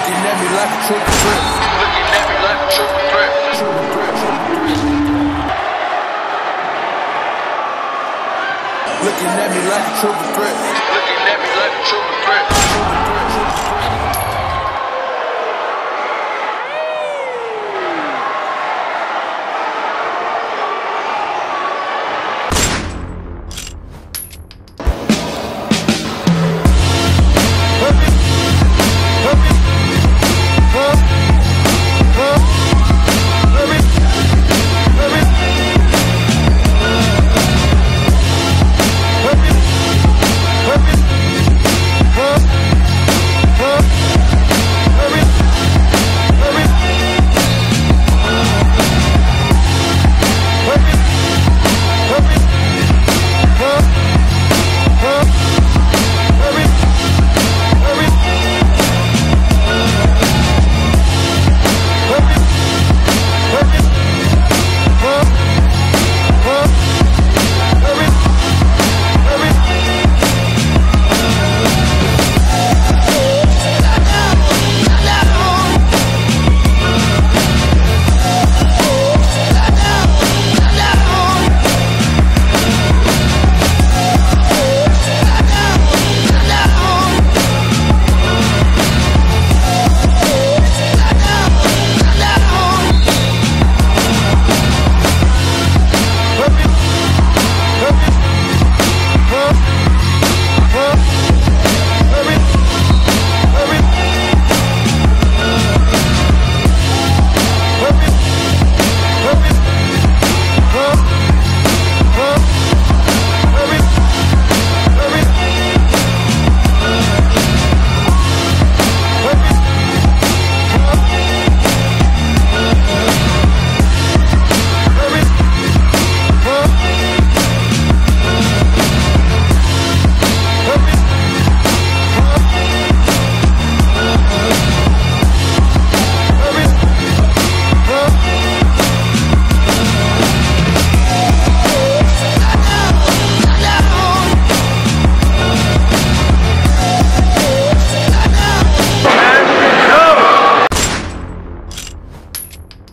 Looking at me like a triple threat. Looking at me like a triple threat. Triple threat. Looking at me like a triple threat. Looking at me like a triple threat.